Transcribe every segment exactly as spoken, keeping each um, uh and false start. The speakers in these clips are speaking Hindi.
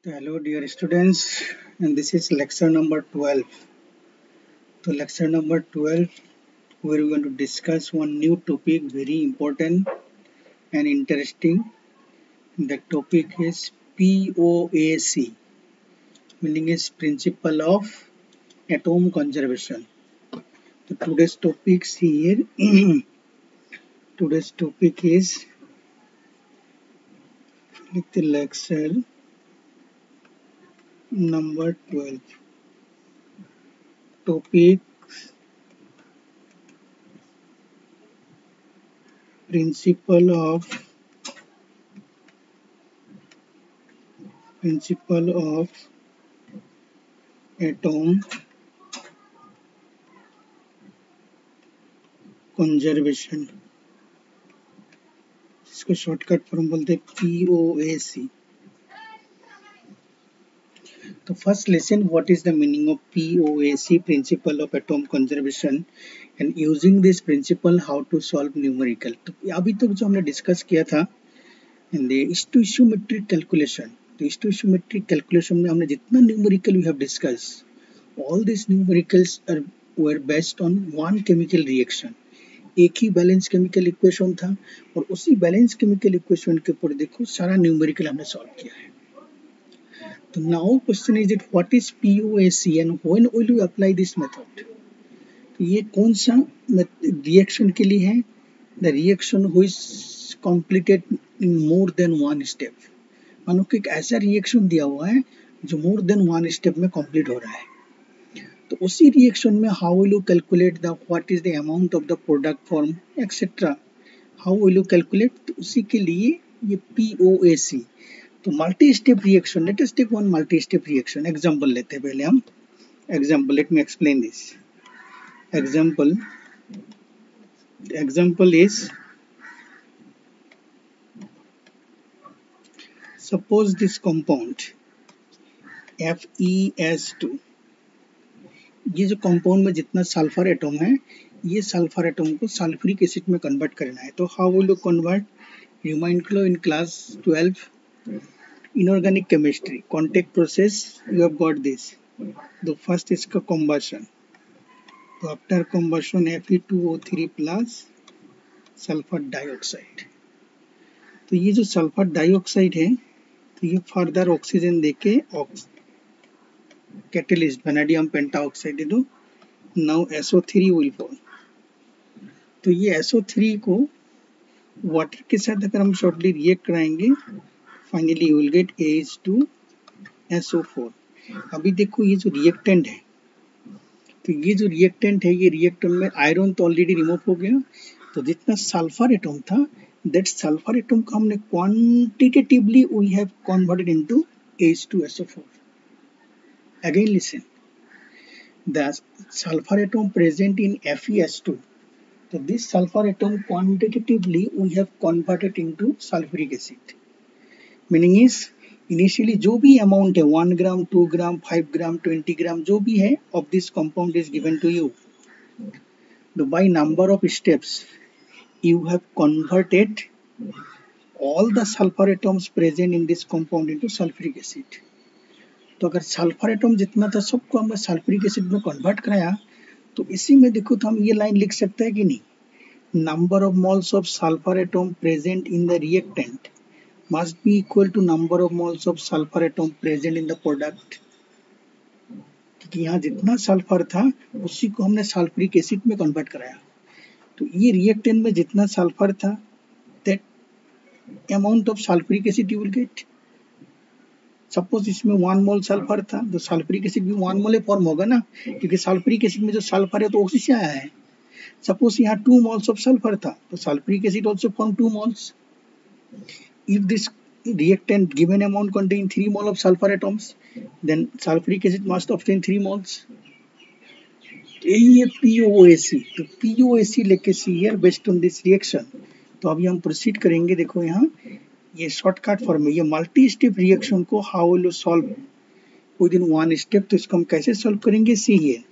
Hello, dear students, and this is lecture number twelve. So, lecture number twelve, we're going to discuss one new topic, very important and interesting. The topic is P O A C, meaning is Principle of Atom Conservation. So, today's topic here, today's topic is the lecture number twelve. Topic Principle of Principle of Atom Conservation. इसको शॉर्टकट फॉर्म बोलते हैं P O A C. तो first lesson what is the meaning of P O A C, principle of atom conservation, and using this principle how to solve numerical. तो अभी तक जो हमने डिस्कस किया था इन द स्टोइशियोमेट्रिक कैलकुलेशन, तो स्टोइशियोमेट्रिक कैलकुलेशन में हमने जितना numerical we have discuss, all this numericals are were based on one chemical reaction. एक ही बैलेंस केमिकल इक्वेशन था और उसी बैलेंस केमिकल इक्वेशन के ऊपर देखो सारा न्यूमेरिकल हमने सॉल्व किया है. तो now question is it what is P O A C and when will you apply this method. तो ये कौन सा रिएक्शन के लिए है? The reaction who is completed in more than one step. मानो कि एक ऐसा रिएक्शन दिया हुआ है जो मोर देन वन स्टेप में कंप्लीट हो रहा है. तो उसी रिएक्शन में how will you calculate the what is the amount of the product form etcetera, how will you calculate. तो उसी के लिए ये P O A C. तो multi step reaction, let us take one multi step reaction. Example लेते हैं पहले हम. Example, let me explain this. Example example is suppose this compound F E S two. ये जो कंपाउंड में जितना सल्फर एटम है, ये सल्फर एटम को सल्फ्यूरिक एसिड में कन्वर्ट करना है. तो how will you convert? Remind करो in class twelve inorganic chemistry contact process you have got this. The first is का combustion. तो after combustion F E two O three plus sulfur dioxide. तो ये जो सल्फर डाइऑक्साइड है, तो ये फर्दर ऑक्सीजन देके कैटलिस्ट वेनेडियम पेंटाऑक्साइड दे दो. Now S O three will fall. तो ये S O three को वाटर के साथ अगर हम शॉर्टली रिएक्ट कराएंगे, finally you will get A is to S O four. अभी देखो ये जो रिएक्टेंट है, तो ये जो रिएक्टेंट है, ये रिएक्टेंट में आयरन तो ऑलरेडी रिमूव हो गया. तो जितना सल्फर एटम था, दैट सल्फर एटम को हमने quantitatively we have converted into H two S O four. Again listen, the sulphur atom present in F E S two. तो this sulphur atom quantitatively we have converted into sulphuric acid. Meaning is initially जो भी अमाउंट है one gram, two gram, five gram, twenty gram जो भी है of this compound is given to you. By number of steps you have converted all the sulfur atoms present in this compound into sulfuric acid. तो अगर सल्फर एटम जितना था सबको हमने सल्फ्यूरिक एसिड में कन्वर्ट कराया, तो इसी में देखो तो हम ये लाइन लिख सकते हैं कि नहीं. Number of moles of sulphur atom present in the reactant must be equal to number of moles of sulfur atom present in the product. क्योंकि यहाँ जितना सल्फर था उसी को हमने सल्फ्यूरिक एसिड में कन्वर्ट कराया. तो ये रिएक्टेंट में जितना सल्फर था, that amount of sulphuric acid you will get. Suppose इसमें वन मोल सल्फर था, तो सल्फ्यूरिक एसिड भी वन मोल फॉर्म होगा ना, क्योंकि सल्फ्यूरिक एसिड में जो सल्फर है तो ऑक्सीजन से आया है. सपोज यहाँ टू मोल्स ऑफ सल्फर था, तो sulphuric acid also form two moles. If this reactant given amount contain three mole of sulfur atoms, then sulfuric acid must obtain three moles. यही है P O A C. तो P O A C लेके see here based on this reaction. तो अभी हम प्रोसीड करेंगे. देखो यहाँ ये शॉर्टकट फॉर्म है. ये मल्टी स्टेप रिएक्शन को how will you solve within one step. तो इसको हम कैसे सॉल्व करेंगे, सी हियर.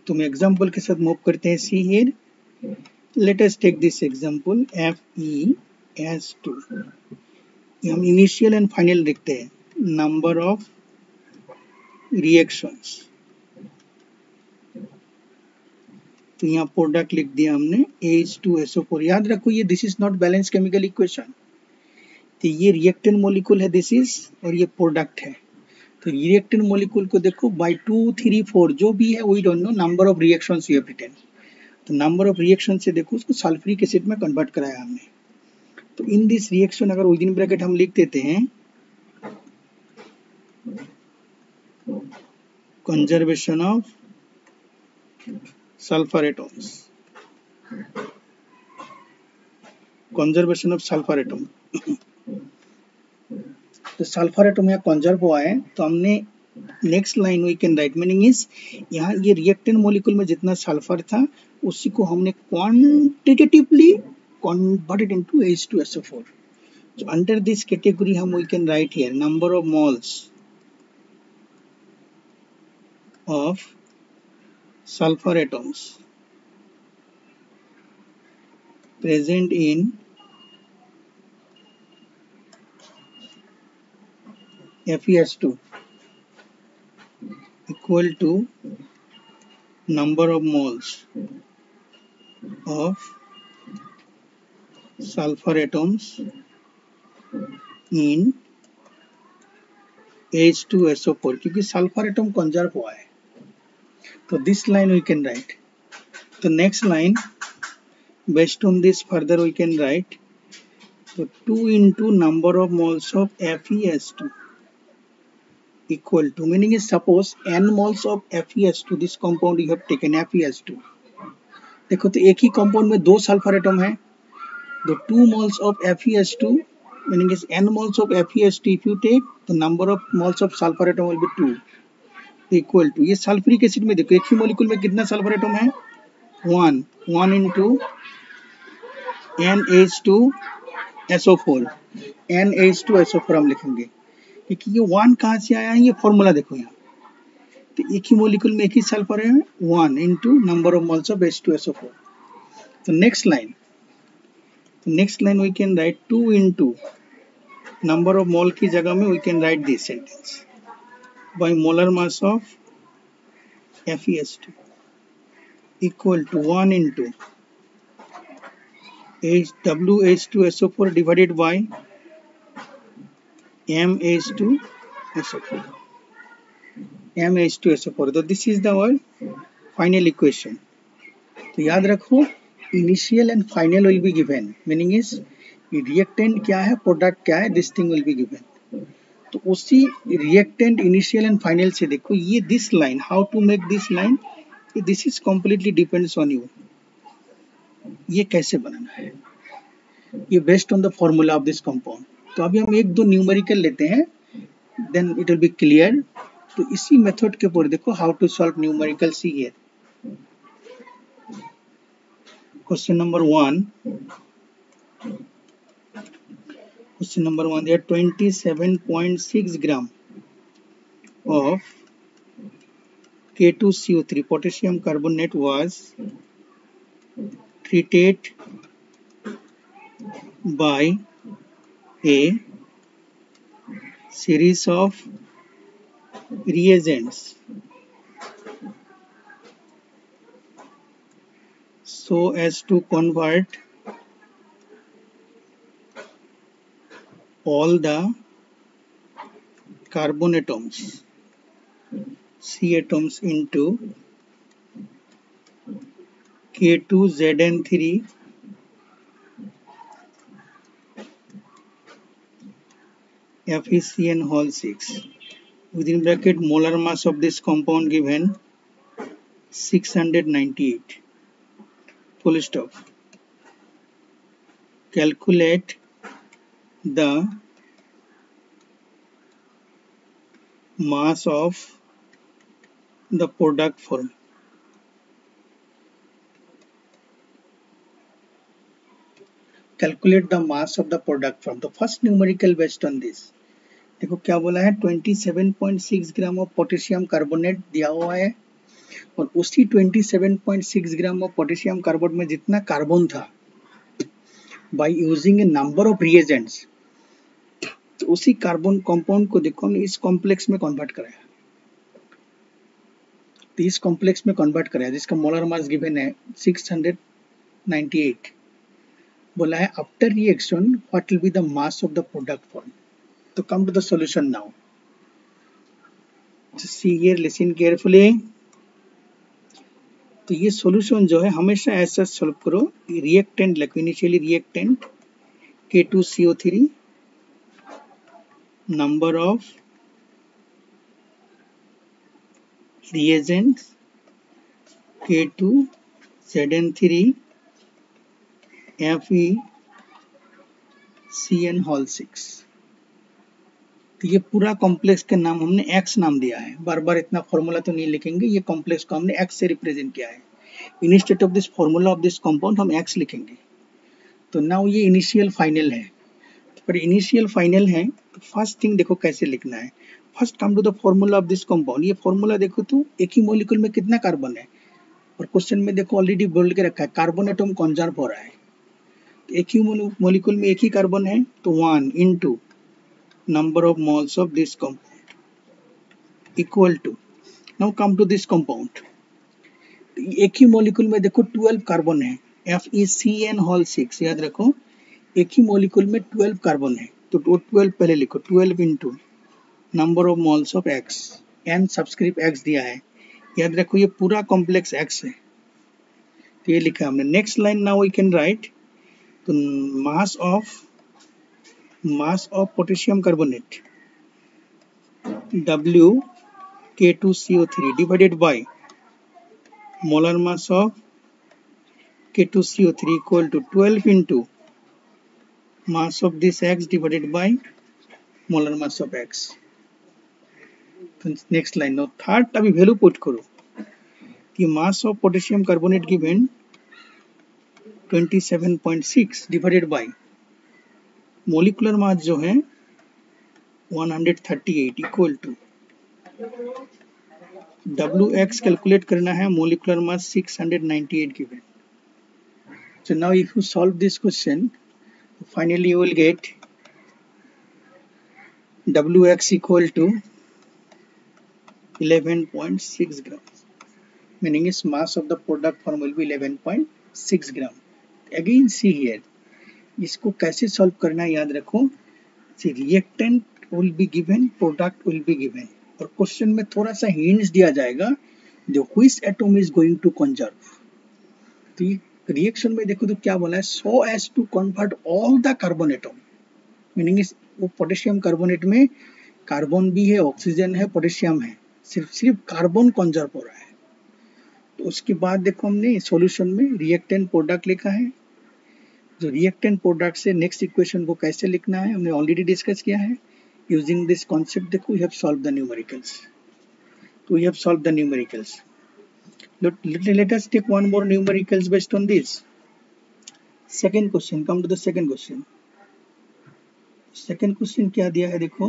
तो हम एग्जाम्पल के साथ मूव करते हैं. See here, let us take this example F E S two. हम इनिशियल एंड फाइनल लिखते हैं. नंबर ऑफ रिएक्शंस, तो यहाँ प्रोडक्ट लिख दिया हमने H two S O four. याद रखो ये this is not balance chemical equation. तो ये रिएक्टेंट मॉलिक्यूल है दिस इज, और ये प्रोडक्ट है. तो रिएक्टेंट मॉलिक्यूल को देखो बाय टू थ्री फोर जो भी है we don't know, number of reactions you have written. तो नंबर ऑफ रिएक्शन से देखो उसको सल्फ्यूरिक एसिड में कन्वर्ट कराया हमने. तो इन दिस रिएक्शन अगर विदिन ब्रैकेट हम लिख देते हैं conservation of sulphur atoms, conservation of sulphur atom. तो सल्फर एटम यहाँ कंजर्व हुआ है. तो हमने next line we can write, meaning is यहाँ ये रिएक्टेंट मॉलिक्यूल में जितना सल्फर था उसी को हमने quantitatively converted into H two S O four. So under this category हम we can write here number of moles of sulfur atoms present in F E S two equal to number of moles of sulfur atoms in H two S O four, क्योंकि सल्फर एटम कंजर्व हुआ है. तो this line we can write. तो next line based on this further we can write. तो two into number of moles of F E S two equal to, meaning is suppose n moles of F E S two, this compound you have taken F E S two. देखो तो एक ही कंपाउंड में दो सल्फर एटम है. The two moles of F E S two, meaning is n moles of F E S two, if you take the number of moles of sulfur atom will be two equal to, ये सल्फ्यूरिक एसिड में देखो एक ही मॉलिक्यूल में कितना सल्फर एटम है, one. One into n H two S O four, n H two S O four हम लिखेंगे क्योंकि ये वन कहाँ से आया है, ये फॉर्मूला देखो यहाँ. तो एक ही मॉलिक्यूल में एक ही सल्फर है, one into number of moles of H two S O four. तो next line, next line we can write two into number of mole की जगह में we can write this sentence by molar mass of F E S two equal to one into W H two S O four divided by M H two S O four, M H two S O four. तो this is the our final equation. तो याद रखो initial and final will be given, meaning is reactant क्या है, प्रोडक्ट क्या है, this thing will be given. तो उसी रिएक्टेंट इनिशियल एंड फाइनल से देखो ये this line, how to make this line, this is completely depends on you. ये कैसे बनाना है, ये based on the formula of this compound. तो अभी हम एक दो न्यूमेरिकल लेते हैं, then it will be clear. तो इसी मेथड के ऊपर देखो how to solve numerical. See here question number one. Question number one, there are twenty-seven point six gram of K two C O three potassium carbonate was treated by a series of reagents so as to convert all the carbon atoms, C atoms, into K two Z N three F E C N whole six. Within bracket molar mass of this compound given six hundred ninety-eight. Full stop. Calculate the mass of the product form. Calculate the mass of the product form. The first numerical based on this. देखो क्या बोला है, सत्ताईस पॉइंट छह ग्राम ऑफ पोटेशियम कार्बोनेट दिया हुआ है और उसी सत्ताईस point six gram of potassium carbonate में जितना कार्बन था, by using a number of reagents, तो उसी कार्बन कंपाउंड को देखो हमने इस कॉम्प्लेक्स में कन्वर्ट कराया, तो इस कॉम्प्लेक्स में कन्वर्ट कराया जिसका मोलर मास गिवन है सिक्स हंड्रेड नाइंटी एट। बोला है after reaction what will be the mass of the product form. तो come to the solution now. See here, listen carefully. तो ये सॉल्यूशन जो है हमेशा ऐसा सॉल्व करो, रिएक्टेंट लिखो, initially reactant K two C O three, number of reagents K two Z N three F E C N whole six. तो ये पूरा कॉम्प्लेक्स का नाम हमने X नाम दिया है, बार बार इतना फॉर्मूला तो नहीं लिखेंगे, ये कॉम्प्लेक्स को हमने X से रिप्रेजेंट किया है। Instead of this formula of this compound हम X लिखेंगे। तो नाउ ये इनिशियल फाइनल है, पर इनिशियल फाइनल है तो फर्स्ट थिंग देखो कैसे लिखना है। First come to the formula of this compound. ये फॉर्मूला देखो तो एक ही मॉलिक्यूल में कितना कार्बन है, और क्वेश्चन में देखो ऑलरेडी बोल के रखा है कार्बन एटम कंजर्व हो रहा है, तो एक ही मॉलिक्यूल में एक ही कार्बन है, तो one into number of moles of this compound equal to, now come to this compound. एक ही मॉलिक्यूल में देखो ट्वेल्व कार्बन है, F E C N whole six, याद रखो एक ही मॉलिक्यूल में ट्वेल्व कार्बन है, तो ट्वेल्व पहले लिखो, twelve into number of moles of X, n subscript X दिया है, याद रखो ये पूरा कॉम्प्लेक्स एक्स है, तो ये लिखा हमने। Next line now we can write, तो mass of mass of potassium carbonate W K two C O three divided by molar mass of K two C O three equal to twelve into mass of this X divided by molar mass of X। Next line, no third अभी वैल्यू पुट करो, ये mass of potassium carbonate given twenty seven point six divided by molecular mass जो है one hundred thirty eight equal to W X calculate करना है, molecular mass six hundred ninety eight given. So now if you solve this question, finally you will get W X equal to eleven point six grams, meaning its mass of the product form will be eleven point six gram. Again see here, इसको कैसे सॉल्व करना है याद रखो, reactant will be given, product will be given, और क्वेश्चन में थोड़ा सा हिंट्स दिया जाएगा जो which atom is going to conserve. तो रिएक्शन में देखो तो क्या बोला है, so as to convert all the carbon atom, meaning is वो पोटेशियम कार्बोनेट में कार्बन भी है, ऑक्सीजन है, पोटेशियम है, सिर्फ सिर्फ कार्बन कंजर्व हो रहा है। तो उसके बाद देखो हमने सॉल्यूशन में रिएक्टेंट प्रोडक्ट लिखा है, जो रिएक्टेंट प्रोडक्ट से नेक्स्ट इक्वेशन को कैसे लिखना है हमने ऑलरेडी डिस्कस किया है। यूजिंग दिस कॉन्सेप्ट देखो we have solve the numericals, तो we have solve the numericals. let, let, let us take one more numericals based on this. Second question, come to the second question. Second question क्या दिया है देखो,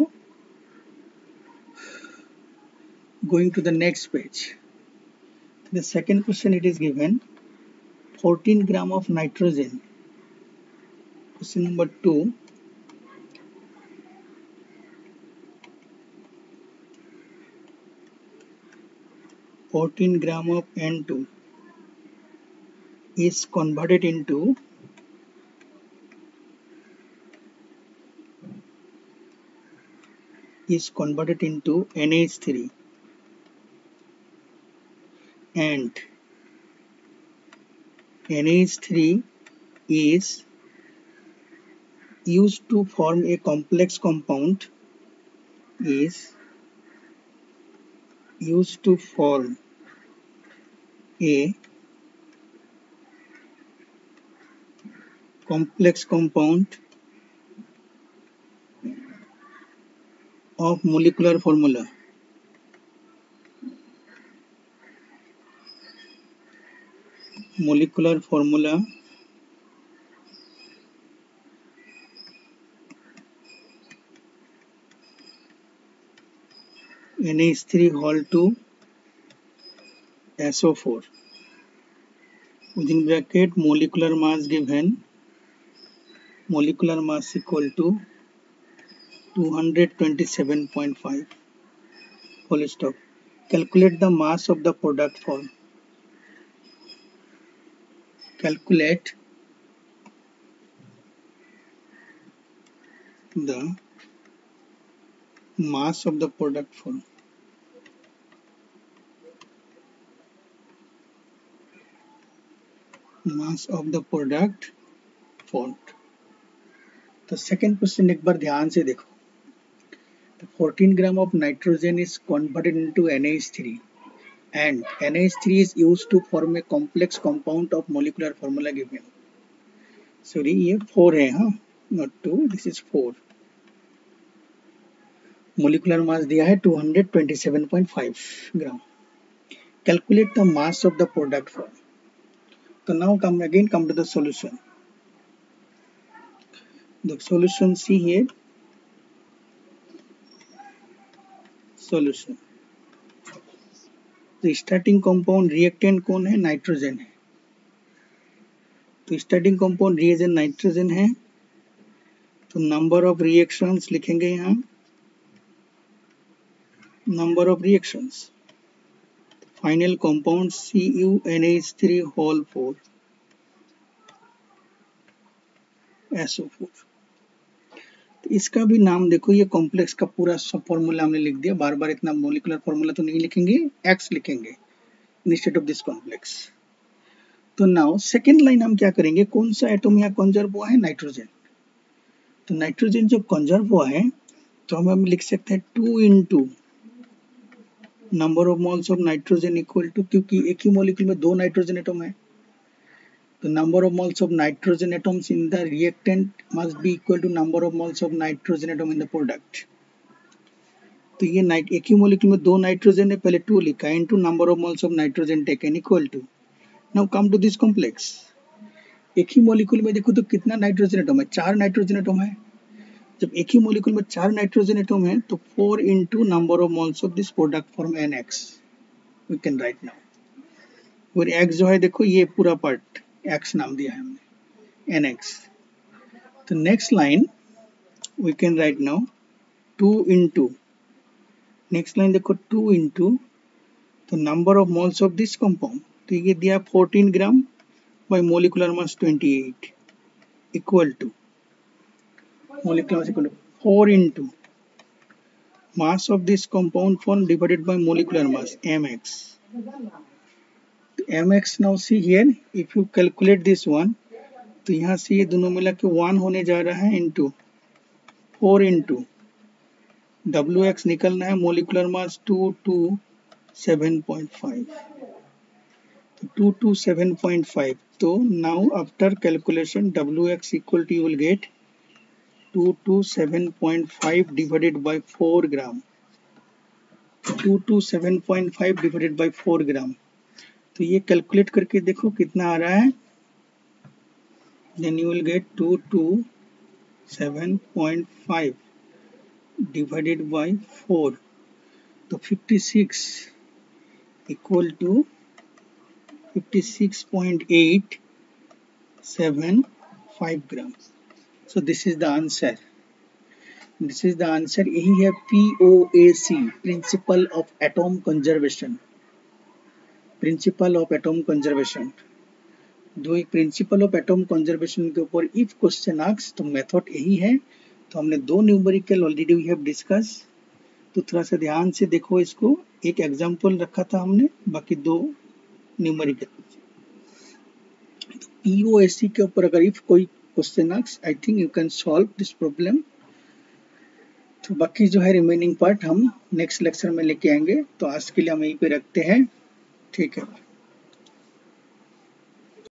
going to the next page. The second question it is given fourteen gram of nitrogen. Question number two, fourteen gram of N two is converted into is converted into N H three, and N H three is used to form a complex compound is used to form a complex compound of molecular formula molecular formula N H three whole two S O four. Within bracket, molecular mass given, molecular mass equal to two hundred twenty-seven point five. Full stop. Calculate the mass of the product form. Calculate the mass of the product form. Mass of the product formed. तो सेकेंड क्वेश्चन एक बार ध्यान से देखो. fourteen gram of nitrogen is converted into N H three and N H three is used to form a complex compound of molecular formula given. Sorry, ये four है, हाँ, not two, this is four. Molecular mass दिया है two hundred twenty-seven point five gram. Calculate the mass of the product form. So now come again come to the solution. The solution, see here, solution. The starting compound reactant कौन है? नाइट्रोजन है. तो स्टार्टिंग कंपाउंड रिएजेंट नाइट्रोजन है, तो नंबर ऑफ रिएक्शंस लिखेंगे यहाँ, number of reactions. Final compound C U N H three whole four S O four. तो इसका भी नाम देखो, ये कॉम्प्लेक्स का पूरा सब फॉर्मूला हमने लिख दिया. बार बार इतना मोलिकुलर फॉर्मूला तो नहीं लिखेंगे, एक्स लिखेंगे इंस्टेड ऑफ दिस कॉम्प्लेक्स. तो नाउ सेकेंड लाइन हम क्या करेंगे, कौन सा एटम यहाँ कंजर्व हुआ है? नाइट्रोजन. तो नाइट्रोजन जो कंजर्व हुआ है, तो हम हम लिख सकते हैं two into number of moles of nitrogen equal to, क्योंकि एक ही मॉलिक्यूल में दो नाइट्रोजन एटम है, तो number of moles of nitrogen atoms in the reactant must be equal to number of moles of nitrogen atom in the product. तो ये नाइट एक ही मॉलिक्यूल में दो नाइट्रोजन है, पहले टू लिखा है, into number of moles of nitrogen taken equal to. Now come to this complex. एक ही मॉलिक्यूल में देखो तो कितना नाइट्रोजन एटम है? चार नाइट्रोजन एटम है. जब एक ही मॉलिक्यूल में चार नाइट्रोजन एटम है, तो four into number of moles of this product form N X we can write now. और एक्स जो है देखो, ये पूरा पार्ट एक्स नाम दिया है हमने, एन एक्स. तो next line we can write now two into, next line देखो टू इंटू, तो number of moles of this compound, तो ये दिया fourteen gram by molecular mass twenty eight equal to molecular mass equal to four into mass of this compound form divided by molecular mass mx. mx now see here, if you calculate this one, तो यहाँ से ये दोनों मिला के वन होने जा रहा है इंटू फोर इंटू wx निकलना है, molecular mass two two seven point five, two two seven point five. तो now after calculation wx equal to, you will get two twenty-seven point five divided by four gram. two twenty-seven point five divided by four gram. तो ये कैलकुलेट करके देखो कितना आ रहा है. Then you will get two twenty-seven point five divided by four. तो fifty-six equal to fifty-six point eight seven five grams. So this is the answer. This is the answer. यही है P O A C, Principle of Atom Conservation. Principle of Atom Conservation. दो एक Principle of Atom Conservation के ऊपर if question asks, तो मेथड यही है. तो हमने दो numerical already we have discuss, तो थोड़ा सा ध्यान से देखो इसको. एक एग्जांपल रखा था हमने, बाकी दो numerical. P O A C के ऊपर अगर if कोई question ask, I think you can solve this problem. तो बाकी जो है रिमेनिंग पार्ट हम नेक्स्ट लेक्चर में लेके आएंगे. तो आज के लिए हम यहीं पे रखते हैं. ठीक है.